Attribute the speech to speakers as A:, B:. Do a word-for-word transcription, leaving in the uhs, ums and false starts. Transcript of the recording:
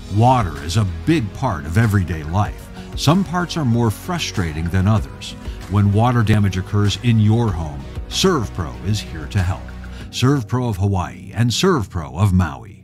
A: Water is a big part of everyday life. Some parts are more frustrating than others. When water damage occurs in your home, SERVPRO is here to help. SERVPRO of Hawaii and SERVPRO of Maui.